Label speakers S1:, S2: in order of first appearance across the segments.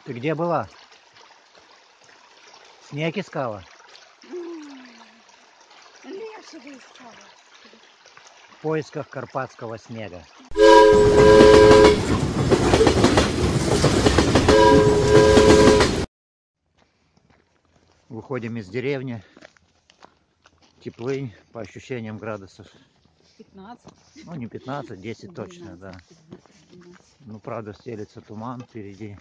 S1: Ты где была? Снег искала?
S2: Лешего искала.
S1: В поисках карпатского снега. Выходим из деревни. Теплынь, по ощущениям градусов
S2: 15.
S1: Ну не 15, 10 точно,
S2: 12,
S1: да.
S2: 15, 12.
S1: Ну правда стелится туман впереди.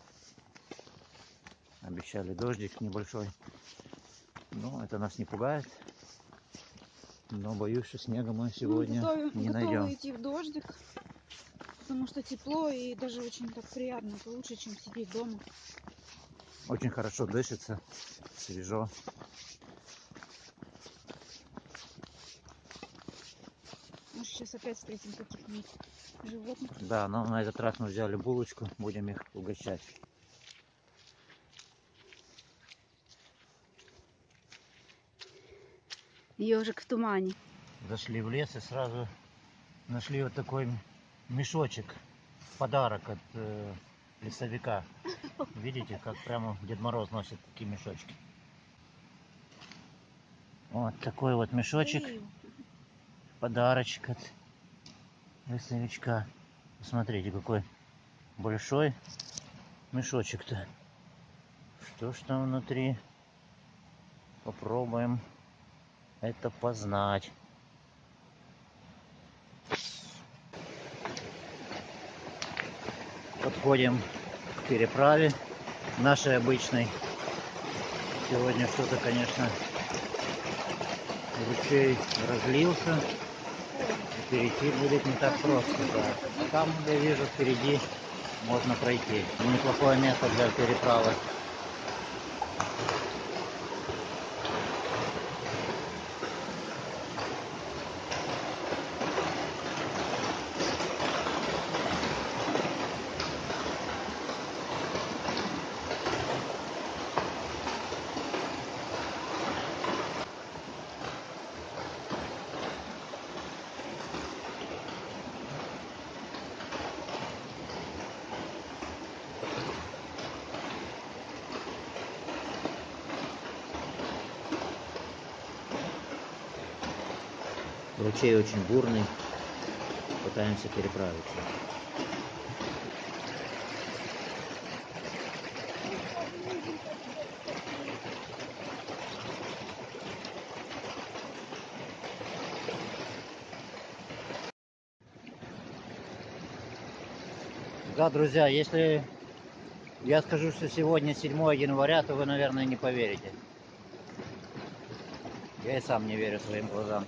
S1: Обещали дождик небольшой. Но это нас не пугает. Но боюсь, что снега мы сегодня не найдем.
S2: Готовы идти в дождик. Потому что тепло и даже очень так приятно. Это лучше, чем сидеть дома.
S1: Очень хорошо дышится, свежо.
S2: Может, сейчас опять встретим каких-нибудь животных.
S1: Да, но на этот раз мы взяли булочку, будем их угощать.
S2: Ежик в тумане.
S1: Зашли в лес и сразу нашли вот такой мешочек, подарок от лесовика. Видите, как прямо Дед Мороз носит такие мешочки. Вот такой вот мешочек, подарочек от лесовичка. Посмотрите, какой большой мешочек-то. Что ж там внутри? Попробуем это познать. Подходим к переправе нашей обычной. Сегодня что-то, конечно, ручей разлился. И перейти будет не так просто. Да. Там, я вижу, впереди можно пройти. Неплохое место для переправы. Ручей очень бурный. Пытаемся переправиться. Да, друзья, если я скажу, что сегодня 7 января, то вы, наверное, не поверите. Я и сам не верю своим глазам.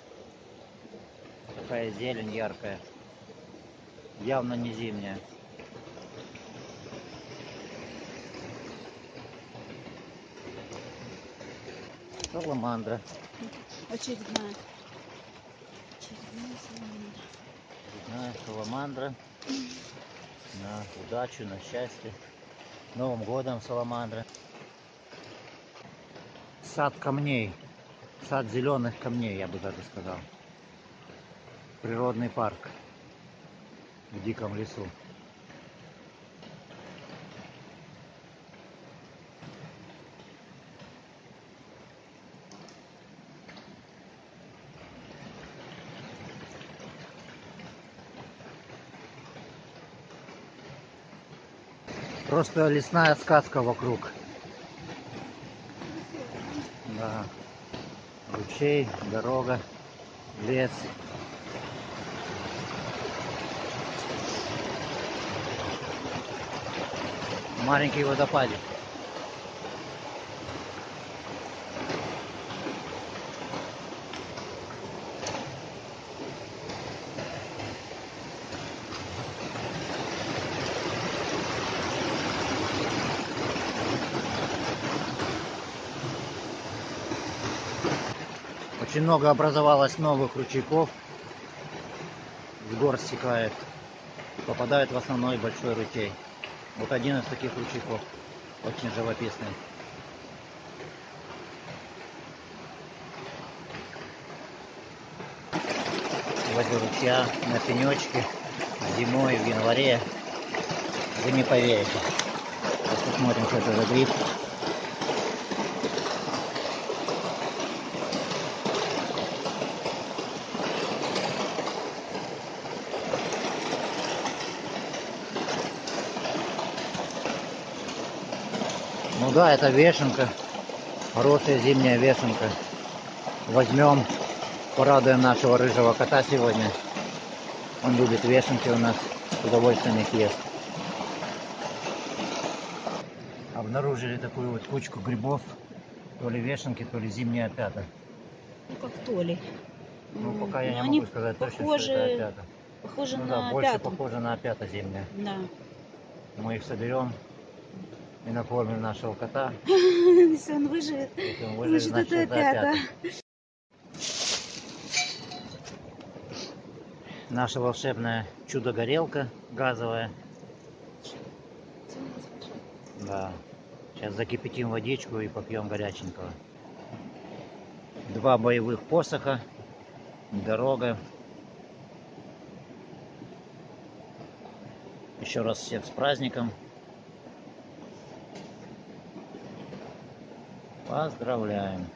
S1: Такая зелень яркая. Явно не зимняя. Саламандра.
S2: Очередная. Очередная саламандра.
S1: Очередная саламандра. На удачу, на счастье. С Новым годом, саламандра. Сад камней. Сад зеленых камней, я бы даже сказал. Природный парк в диком лесу. Просто лесная сказка вокруг. Да. Ручей, дорога, лес. Маленький водопадик. Очень много образовалось новых ручейков. С гор стекает. Попадает в основной большой ручей. Вот один из таких ручейков. Очень живописный. Возле ручья на пенечке зимой в январе. Вы не поверите. Сейчас посмотрим, что это за гриб. Ну да, это вешенка. Хорошая зимняя вешенка. Возьмем, порадуем нашего рыжего кота сегодня. Он любит вешенки у нас, с удовольствием их ест. Обнаружили такую вот кучку грибов. То ли вешенки, то ли зимняя опята.
S2: Ну как то ли.
S1: Ну пока я
S2: Но
S1: не
S2: они
S1: могу сказать точно, что
S2: похожи,
S1: это опята.
S2: похожи
S1: Ну да,
S2: на
S1: больше
S2: опяту.
S1: похоже на опята зимняя.
S2: Да.
S1: Мы их соберем и накормим нашего кота.
S2: Если он выживет,
S1: Если он выживет,
S2: значит
S1: значит
S2: это
S1: это
S2: опята.
S1: опята. Наша волшебная чудо-горелка газовая. Да. Сейчас закипятим водичку и попьем горяченького. 2 боевых посоха. Дорога. Еще раз всех с праздником. Поздравляем.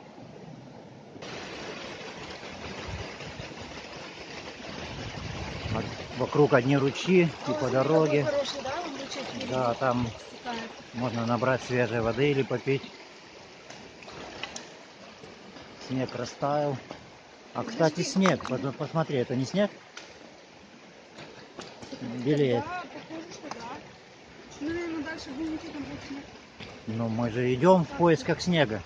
S1: Вот вокруг одни ручьи и по дороге.
S2: Хороший, да? Он ручей впереди
S1: Да, там
S2: стекает.
S1: можно набрать свежей воды или попить. Снег растаял. А кстати, снег, посмотри, это не снег? Белеет.
S2: Да, похоже, что да. Ну, наверное, дальше будем идти, там будет снег.
S1: Но мы же идем в поисках снега.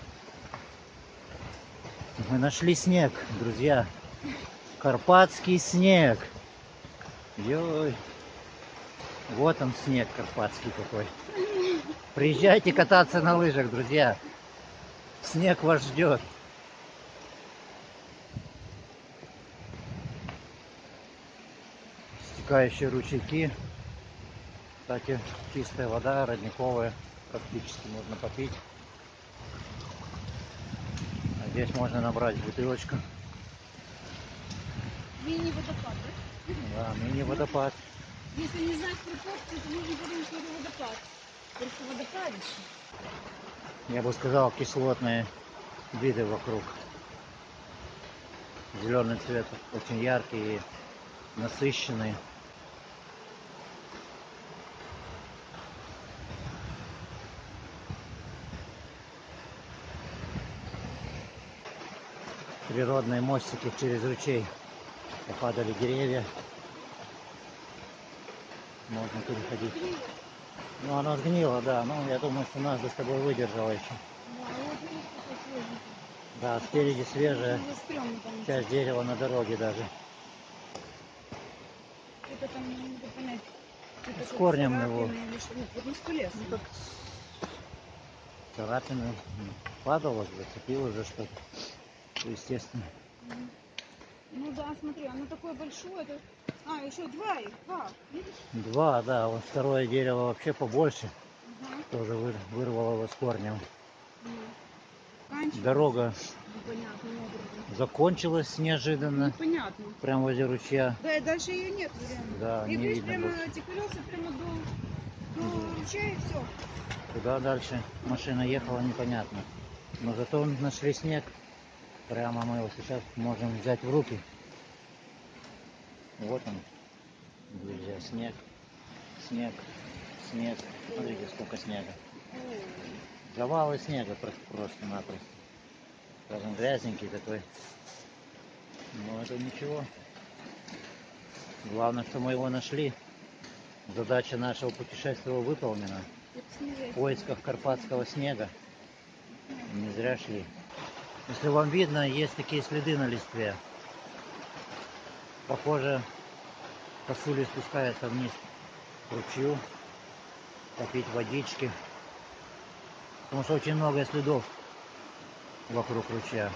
S1: Мы нашли снег, друзья. Карпатский снег. Ой. Вот он снег карпатский какой. Приезжайте кататься на лыжах, друзья. Снег вас ждет. Стекающие ручейки. Кстати, чистая вода, родниковая. Практически можно попить. А здесь можно набрать бутылочку.
S2: Мини-водопад, да?
S1: Да, мини-водопад.
S2: Если не знать прикол, то можно подумать, что это водопад. Только водопадище.
S1: Я бы сказал, кислотные виды вокруг. Зеленый цвет очень яркий и насыщенный. Природные мостики через ручей. Попадали деревья. Можно переходить. Ну, оно сгнило, да. Ну, я думаю, что нас за собой выдержало еще.
S2: Да, вот видишь, какой свеженький.
S1: Да, спереди свежая.
S2: Уже стрёмно там идти.
S1: Часть дерева на дороге даже.
S2: Это там, не могу понять, это
S1: С
S2: как
S1: корнем
S2: царапины
S1: его.
S2: или что. Нет, вот не скулес.
S1: Ну, как царапины. Падало, зацепило за что-то. Естественно.
S2: Ну да, смотри, оно такое большое. Это... А, еще два их, два. Видишь?
S1: 2, да. Вот второе дерево вообще побольше.
S2: Ага.
S1: Тоже вырвало его с корнем.
S2: Заканчивается.
S1: Дорога
S2: Непонятным образом.
S1: закончилась неожиданно.
S2: Непонятно.
S1: Прямо возле ручья.
S2: Да, и дальше ее нет, реально.
S1: Да,
S2: И
S1: не
S2: видишь,
S1: видно
S2: прямо
S1: больше.
S2: теплился прямо до ручья и все.
S1: Куда дальше машина ехала, непонятно. Но зато нашли снег. Прямо мы его сейчас можем взять в руки. Вот он, друзья, снег, снег, снег. Смотрите, сколько снега. Завалы снега просто-напросто. Скажем, грязненький такой. Но это ничего. Главное, что мы его нашли. Задача нашего путешествия выполнена. В поисках карпатского снега. Не зря шли. Если вам видно, есть такие следы на листве. Похоже, косули спускаются вниз к ручью, попить водички. Потому что очень много следов вокруг ручья.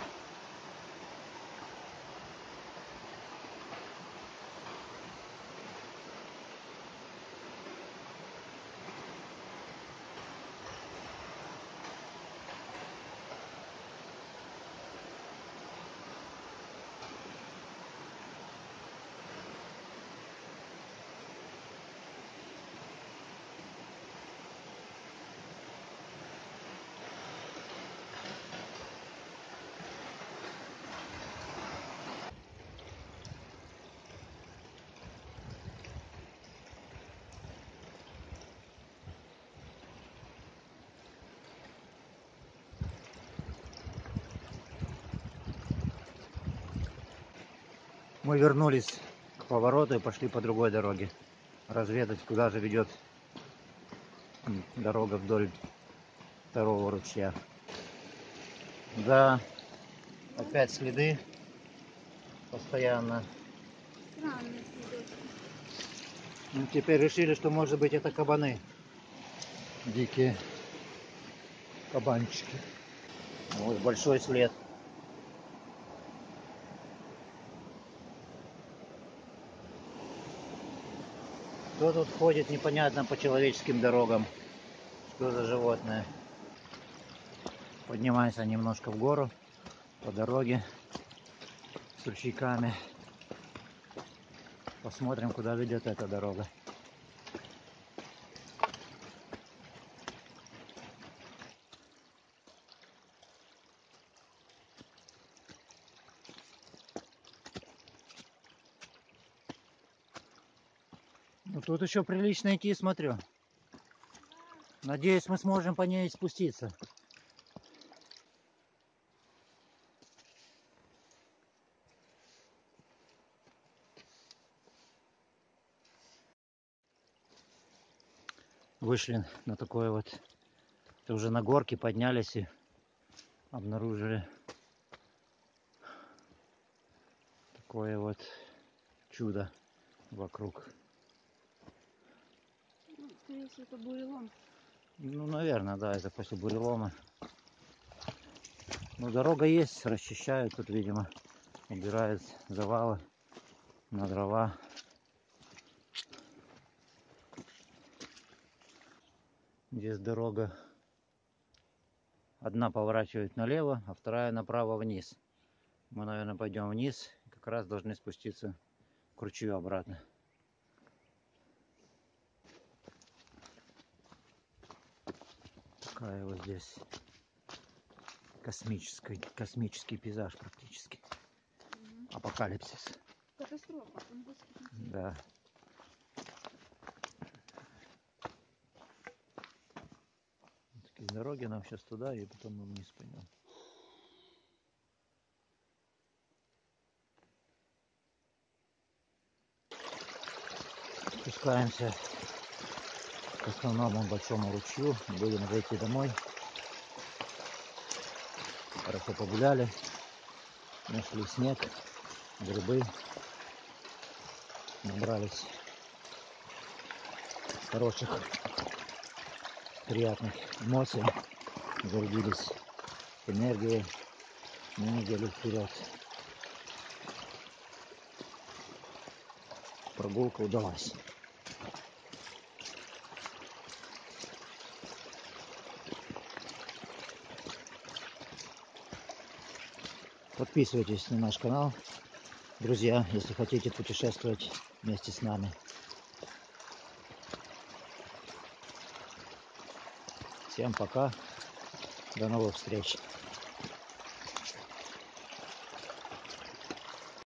S1: Мы вернулись к повороту и пошли по другой дороге. Разведать, куда же ведет дорога вдоль второго ручья. Да, опять следы постоянно.
S2: Странные следочки.
S1: Ну, теперь решили, что может быть это кабаны. Дикие кабанчики. Вот большой след. Кто тут ходит непонятно по человеческим дорогам? Что за животное? Поднимаемся немножко в гору по дороге с ручейками. Посмотрим, куда ведет эта дорога. Ну, тут еще прилично идти, смотрю. Надеюсь, мы сможем по ней спуститься. Вышли на такое вот, это уже на горке поднялись и обнаружили такое вот чудо вокруг.
S2: Ну, скорее всего, это бурелом.
S1: Ну, наверное, да, это после бурелома. Ну, дорога есть, расчищают тут, видимо, убирают завалы на дрова. Здесь дорога. Одна поворачивает налево, а вторая направо вниз. Мы, наверное, пойдем вниз. Как раз должны спуститься к ручью обратно. Такая вот здесь космический пейзаж практически. Апокалипсис.
S2: Катастрофа.
S1: Да. Такие дороги нам сейчас туда и потом мы вниз пойдем. Спускаемся к основному большому ручью. Будем зайти домой. Хорошо погуляли. Нашли снег, грибы. Набрались хороших, приятных эмоций. Зарядились энергией на неделю вперед. Прогулка удалась. Подписывайтесь на наш канал, друзья, если хотите путешествовать вместе с нами. Всем пока, до новых встреч.